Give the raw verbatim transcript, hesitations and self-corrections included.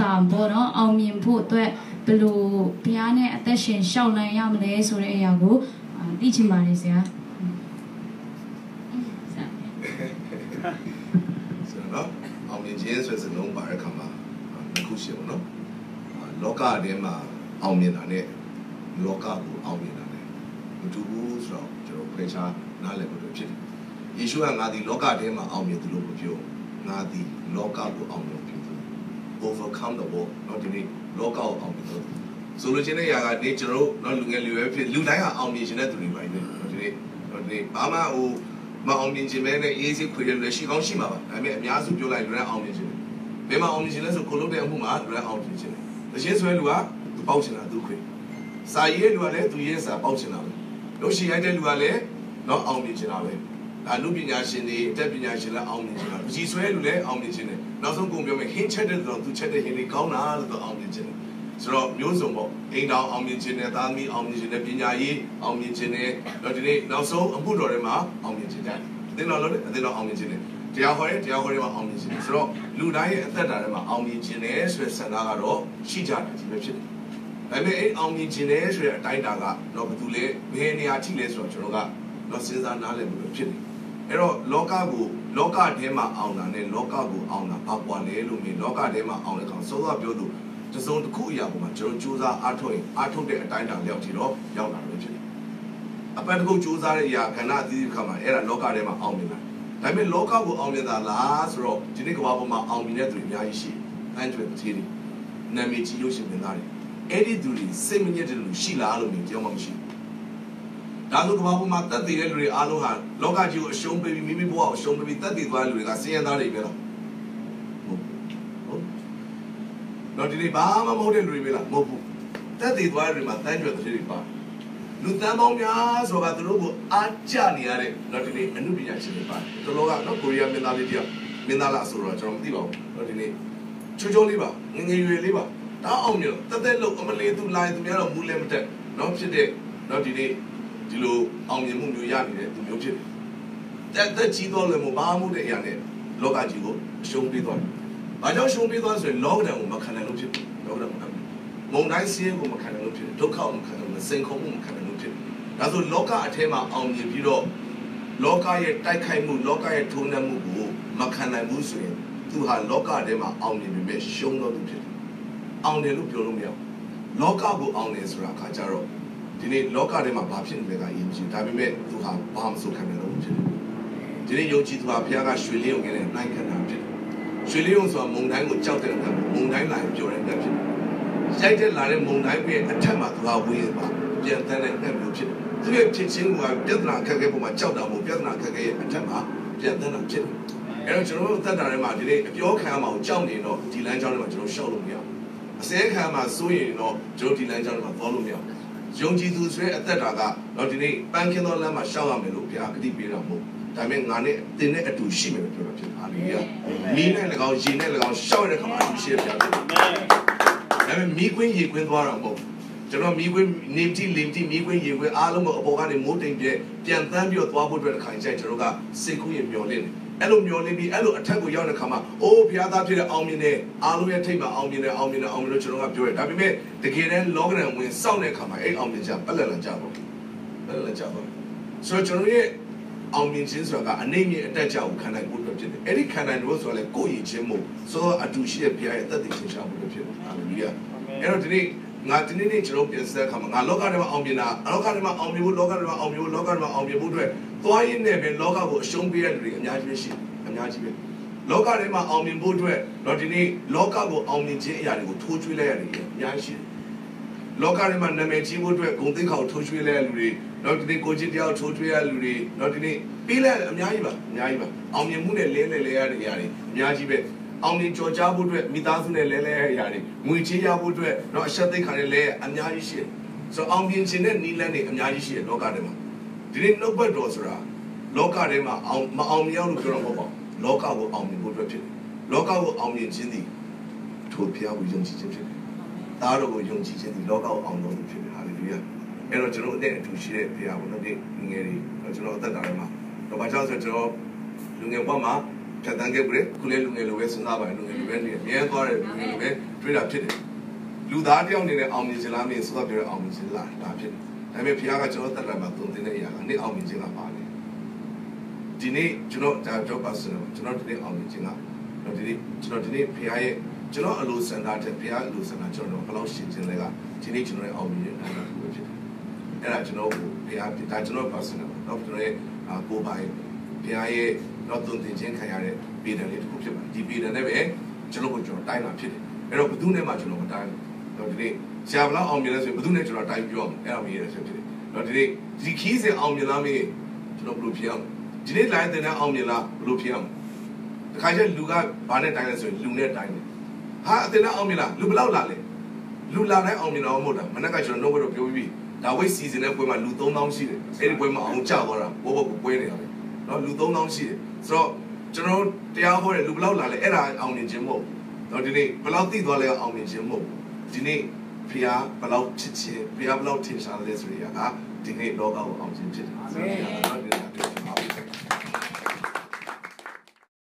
ပါဘောနော်အောင်မြင်ဖို့အတွက်ဘယ်လိုဘုရားနဲ့အသက်ရှင်ရှောက်လန်းရမလဲဆိုတဲ့အရာကိုသိချင်ပါတယ်ဆရာဆိုတော့အောင်မြင်ခြင်းဆိုတဲ့လုံးပါတဲ့ခါမှာတစ်ခုရှိပါတော့လောကထဲမှာအောင်မြင်တာနဲ့လောကကိုအောင်မြင်တာနဲ့မတူဘူးဆိုတော့ကျွန်တော်ဖေချာနားလည်ဖို့ဖြစ်တယ်ယေရှုကငါဒီလောကထဲမှာအောင်မြင်တယ်လို့ပြောငါဒီလောကကိုအောင်မြင်တယ် overcome the world နော်ဒီနေ့လောကကိုအောင်မြင်တယ်ဆိုလိုချင်တဲ့ຢာကနေကျွန်တော်နော်လူငယ်လူရွယ်ဖြစ်လူတိုင်းကအောင်မြင်ခြင်းတဲ့သူတွေပါနေနော်ဒီနေ့နော်ဒီနေ့ဘာမှဟိုမအောင်မြင်ခြင်းပဲနဲ့အေးစိခွေတယ်လည်းရှိကောင်းရှိမှာပါဒါပေမဲ့အများစုပြောလိုက်လူတိုင်းအောင်မြင်ခြင်းဘယ်မှာအောင်မြင်ခြင်းလဲဆိုကိုလုံးတဲ့အမှုမှာလူတိုင်းအောင်မြင်ခြင်းတခြင်းဆိုတဲ့လူကသူပေါက်ချင်တာသူခွေစာရေးလူကလည်းသူရေးစာပေါက်ချင်တာပဲလို့ရှိရိုက်တဲ့လူကလည်းနော်အောင်မြင်ခြင်းတာပဲဒါလူပညာရှင်တွေအတတ်ပညာရှင်လည်းအောင်မြင်ခြင်းတာပကြီးဆွဲလူလည်းအောင်မြင်ခြင်းတယ်နောက်ဆုံးကုန်ပြောမယ်ဟင်းချက်တဲ့တော့သူချက်တဲ့ဟင်းတွေကောင်းတာလို့တော့အောင်မြင်ခြင်းတယ်ဆိုတော့မျိုးစုံပေါ့အိမ်တော်အောင်မြင်ခြင်းနဲ့သားသမီးအောင်မြင်ခြင်းနဲ့ပညာရေးအောင်မြင်ခြင်းနဲ့တော့ဒီနေ့နောက်ဆုံးအမှုတော်တွေမှာအောင်မြင်ခြင်းတယ်အသင်းတော်လို့အသင်းတော်အောင်မြင်ခြင်းနဲ့တရားဟောရဲတရားဟောရဲမှာအောင်မြင်ခြင်းဆိုတော့လူတိုင်းရဲ့အသက်တာထဲမှာအောင်မြင်ခြင်းနဲ့ဆိုတဲ့ဆန္ဒကတော့ရှိကြတယ်ဒီပဲဖြစ်တယ်ဒါပေမဲ့အဲ့အောင်မြင်ခြင်းနဲ့ဆိုတဲ့အတိုင်းတာကတော့ဘယ်သူလဲဘယ်နေရာထိလဲဆိုတော့ကျွန်တော်ကတော့စဉ်းစားနားလည်မှုဖြစ်တယ်အဲ့တော့လောကကိုလောကထဲမှာအောင်တာနဲ့လောကကိုအောင်တာဘာကွာလဲလို့မြင်လောကထဲမှာအောင်တဲ့ကောင်စောစောပြောသူတစုံတစ်ခုအရာပေါ်မှာကျွန်တော်စူးစမ်းအားထုတ်ရင်အားထုတ်တဲ့အတိုင်းတာလျောက်ချီတော့ရောက်လာလို့ဖြစ်တယ်အပတ်တစ်ခုစူးစမ်းတဲ့အရာခဏအသီးသီးခါမှာအဲ့ဒါလောကထဲမှာအောင်မြင်တာဒါပေမဲ့လောကကိုအောင်မြင်တာလားဆိုတော့ဒီနေ့ကမ္ဘာပေါ်မှာအောင်မြင်တဲ့သူတွေအများကြီးရှိအန်ကျွဲတစ်သေးတွေနာမည်ကြီးလို့ရှိရင်သားတွေအဲ့ဒီသူတွေစိတ်မညစ်တဲ့လူရှိလားလို့မြင်ကြောက်မှမရှိဒါဆိုကမ္ဘာပေါ်မှာတတ်သိတဲ့လူတွေအားလုံးဟာလောကကြီးကိုအရှုံးပေးပြီးမိမိဘဝကိုအရှုံးပေးပြီးတတ်သိသွားတဲ့လူတွေကစင်ရသားတွေပဲလားဟုတ်ဟုတ်တော့ဒီနေ့ဘာမှမဟုတ်တဲ့လူတွေပဲလားမဟုတ်ဘူးတတ်သိသွားတဲ့လူတွေမှာတန်းကြွတဲ့လူတွေပါလူတန်းပေါင်းများဆိုတာသူတို့ကိုအားကျနေရတဲ့တော့ဒီနေ့အမှုပညာရှင်တွေပါတော်တော်ကတော့ကိုရီးယားမင်းသားလေးတယောက်မင်းသားလားဆိုတော့ကျွန်တော်မသိပါဘူးတော့ဒီနေ့ချိုးချိုးလေးပါငငယ်ရွယ်လေးပါတောင်းအောင်မျိုးတက်တက်လို့အမလေးသူလာရင်သူများတော့မူလည်းမတက်တော့ဖြစ်တဲ့တော့ဒီနေ့ဒီလိုအောင်မြင်မှုမျိုးရနေတဲ့သူမျိုးဖြစ်တယ်တက်တက်ကြီးတော့လည်းမဘာမှုတဲ့အရာနဲ့လောကကြီးကိုရှုံးပေးသွားတယ်။ဘာကြောင့်ရှုံးပေးသွားဆိုရင်လောကဒဏ်ကိုမခံနိုင်လို့ဖြစ်တယ်။လောကဒဏ်မခံနိုင်။မုန်တိုင်းစီးကိုမခံနိုင်လို့ဖြစ်တယ်။ဒုက္ခကိုမခံနိုင်လို့စိန်ခေါ်မှုမခံနိုင်လို့ဖြစ်တယ်။ဒါဆိုလောကအထဲမှာအောင်မြင်ပြီးတော့လောကရဲ့တိုက်ခိုက်မှုလောကရဲ့ထုံးနှံမှုကိုမခံနိုင်ဘူးဆိုရင်သူဟာလောကထဲမှာအောင်မြင်ပြီးမဲ့ရှုံးတော့သူဖြစ်တယ်။အောင်တယ်လို့ပြောလို့မရဘူး။လောကကိုအောင်တယ်ဆိုတာအခါကျတော့ဒီနေ့လောကထဲမှာဘာဖြစ်နေလဲကအရင်ကြီးဒါပေမဲ့သူဟာဘာမှမဆိုခံနိုင်လို့ဖြစ်တယ်ဒီနေ့ယုံကြည်သူဟာဘုရားကရွှေလင်းုံနဲ့နိုင်ခံတာဖြစ်တယ်ရွှေလင်းုံဆိုတာမုန်တိုင်းကိုကြောက်တဲ့အခါမုန်တိုင်းလာရင်ပြောတဲ့အခါဖြစ်တယ်ရိုက်တဲ့လာတဲ့မုန်တိုင်းရဲ့အထက်မှာသူဟာဝေးပါပြန်တန်းတဲ့အခါမျိုးဖြစ်တယ်သူရဲ့ဖြစ်ချင်းကပြဿနာခက်ခဲပုံမှာကြောက်တာမဟုတ်ပြဿနာခက်ခဲရဲ့အထက်မှာပြန်တန်းတာဖြစ်တယ်အဲ့တော့ကျွန်တော်တို့သက်တာထဲမှာဒီနေ့အပြောခံမှာကိုကြောက်နေတော့ဒီလမ်းကြောင်းထဲမှာကျွန်တော်ရှောက်လို့မရဘူးအစဲခံမှာစိုးရင်တော့ကျွန်တော်ဒီလမ်းကြောင်းထဲမှာသွားလို့မရဘူးယုံကြည်သူဆိုတဲ့အသက်တာကတော့ဒီနေ့ပန်းခင်းသောလမ်းမှာရှောက်ရမယ်လို့ဘုရားဂတိပေးတာမဟုတ်ဒါပေမဲ့ငါနဲ့တင်တဲ့အတူရှိမယ်လို့ပြောတာဖြစ်ဟာလေလုယာမီးနဲ့၎င်းရေနဲ့၎င်းရှောက်ရတဲ့ခါမှာအတူရှိရဘုရားဖြစ်တယ်ဒါပေမဲ့မီးခွင်းရေခွင်းသွားတာမဟုတ်ကျွန်တော်မီးခွင်းနေတိလင်တိမီးခွင်းရေခွင်းအားလုံးကိုအပေါ်ကနေမိုးတိမ်ပြဲပြန်တန်းပြီးတော့သွားဖို့အတွက်တစ်ခါကြိုက်ကျွန်တော်ကစိတ်ကူးရင်မျောလင့်တယ်အဲ့လိုမျောလင့်ပြီးအဲ့လိုအထက်ကိုရောက်တဲ့ခါမှာအိုးဘုရားသားဖြစ်တဲ့အောင်မြင်တဲ့အားလုံးရဲ့ထိတ်မှာအောင်မြင်တဲ့အောင်မြင်တဲ့အောင်မြင်လို့ကျွန်တော်ကပြောရဒါပေမဲ့တကယ်တမ်းလောကရန်ဝင်စောင့်တဲ့ခါမှာအဲ့အောင်မြင်ကြပက်လက်လန်ကြတော့ပက်လက်လန်ကြတော့ဆိုတော့ကျွန်တော်ရဲ့အောင်မြင်ခြင်းဆိုတာကအနိုင်မြင့်အတက်ကြကိုခံနိုင်ဖို့အတွက်ဖြစ်တယ်အဲ့ဒီခံနိုင်လို့ဆိုတော့လေကိုယ်ရည်ချင်းမို့ဆိုတော့အတူရှိတဲ့ဘုရားရဲ့အသက်တည်ခြင်းရှာဖို့ဖြစ်တယ်ဟာလေလုယာအဲ့တော့ဒီနေ့ငါဒီနေ့နေ့ကျွန်တော်ပြန်ဆက်ခါမှာငါလောကထဲမှာအောင်မြင်တာလောကထဲမှာအောင်မြင်ဖို့လောကထဲမှာအောင်မြင်ဖို့လောကထဲမှာအောင်မြင်ဖို့အတွက်သွားရင်းနဲ့ပဲလောကကိုအရှုံးပေးတဲ့လူတွေအများကြီးပဲရှိအများကြီးပဲလောကထဲမှာအောင်မြင်ဖို့အတွက်တော့ဒီနေ့လောကကိုအောင်မြင်ခြင်းအရာတွေကိုထိုးချွေးလိုက်ရတယ်အများကြီးရှိတယ်လောကထဲမှာနာမည်ကြီးဖို့အတွက်ဂုဏ်သိက္ခာကိုထိုးချွေးလိုက်ရလူတွေတော့ဒီနေ့ကိုကြီးတရားထိုးချွေးရလူတွေတော့ဒီနေ့ပေးလိုက်အများကြီးပါအများကြီးပါအောင်မြင်မှုနဲ့လဲလဲလဲရတဲ့အရာတွေအများကြီးပဲအောင်မြင်ကြော်ကြားဖို့အတွက်မိသားစုနဲ့လဲလဲရတဲ့အရာတွေငွေချေးရဖို့အတွက်တော့အရှက်သိက္ခာနဲ့လဲအများကြီးရှိတယ်ဆိုတော့အောင်မြင်ခြင်းနဲ့နီးလန်းတွေအများကြီးရှိတယ်လောကထဲမှာဒီနေ့နှုတ်ဘတ်တော်ဆိုတာလောကထဲမှာအောင်မအောင်မြင်အောင်လို့ပြောတော့မဟုတ်ပါဘူးလောကကိုအောင်မြင်ဖို့အတွက်ဖြစ်တယ်လောကကိုအောင်မြင်ခြင်းသည်ထိုဘုရားကိုယုံကြည်ခြင်းဖြစ်တယ်သားတော်ကိုယုံကြည်ခြင်းသည်လောကကိုအောင်လို့ဖြစ်တယ်ဟာလေလုယာအဲ့တော့ကျွန်တော်အတဲ့အတူရှိတဲ့ဘုရားကိုတော့ဒီငယ်တွေကျွန်တော်အသက်တာထဲမှာတော့ဘာကြောင့်ဆိုကျွန်တော်လူငယ်ဘဝမှာဖြတ်တန်းခဲ့ပြီခုလေလူငယ်လိုပဲစဉ်းစားပါတယ်လူငယ်လိုပဲနေအမြဲသွားတယ်လူငယ်လိုပဲတွေ့တာဖြစ်တယ်လူသားတယောက်အနေနဲ့အောင်မြင်ခြင်းလားမင်းဆိုတော့ပြောရအောင်မြင်ခြင်းလားဒါဖြစ်တယ်ဒါပေမဲ့ဘုရားကကျွန်တော်တက်လာမှာသုံးသင်တဲ့အရာကနေ့အောင်မြင်ခြင်းကပါတယ်ဒီနေ့ကျွန်တော်ဒါတော့ပါဆိုတော့ကျွန်တော်ဒီနေ့အောင်မြင်ခြင်းကဒီနေ့ကျွန်တော်ဒီနေ့ဘုရားရဲ့ကျွန်တော်အလိုဆန္ဒတဲ့ဘုရားအလိုဆန္ဒကျွန်တော်ဘယ်လောက်ရှင်းခြင်းလဲကဒီနေ့ကျွန်တော်ရဲ့အောင်မြင်ခြင်းအဲ့ဒါကိုဖြစ်တယ်အဲ့ဒါကျွန်တော်ကိုဘုရားဒါကျွန်တော်ပါဆိုတော့တော့ကျွန်တော်ရဲ့ကိုယ်ပိုင်ဘုရားရဲ့တော့သုံးသင်ခြင်းခံရတဲ့ပြည်တယ်လေးတစ်ခုဖြစ်ပါတယ်ဒီပြည်တယ်နဲ့ပဲကျွန်တော်ကိုကျွန်တော်တိုင်းလာဖြစ်တယ်အဲ့တော့ဘယ်သူနဲ့မှကျွန်တော်မတိုင်းတော့ဒီနေ့ဆရာဘလောက်အောင်မြင်လဲဆိုရင်ဘယ်သူနဲ့ကျွန်တော်တိုင်းပြောအဲ့ဒါမရတဲ့ဆိုဖြစ်တယ်တော့ဒီနေ့ဒီခီးစဉ်အောင်မြင်လားမင်းကျွန်တော်ဘယ်လိုဖြစ်အောင်ဒီနေ့ line တင်တဲ့အောင်မြင်လားဘယ်လိုဖြစ်အောင်တခါကျလူကဘာနဲ့တိုင်းလဲဆိုရင်လူနဲ့တိုင်းတယ်ဟာအတင်နဲ့အောင်မြင်လားလူဘလောက်လာလဲလူလာတိုင်းအောင်မြင်တော့မဟုတ်တာမနေ့ကကျွန်တော်နှုတ်ဘက်တော့ပြောပြီးဒါဝိတ်စီစဉ်တဲ့ပွဲမှာလူသုံးသောင်းရှိတယ်အဲ့ဒီပွဲမှာအောင်ကြသွားတာဘောဘောကိုပွဲနေတာပဲနော်လူသုံးသောင်းရှိတယ်ဆိုတော့ကျွန်တော်တရားဟောတဲ့လူဘလောက်လာလဲအဲ့ဒါအောင်မြင်ခြင်းမဟုတ်တော့ဒီနေ့ဘလောက်သိသွားလဲအောင်မြင်ခြင်းမဟုတ်ဒီနေ့ဖျားဘလောက်ချစ်ခြင်းဖျားဘလောက်ထင်ရှားလဲဆိုရတာဒီနေ့လောကကိုအောင်ခြင်းဖြစ်တယ်အာမင်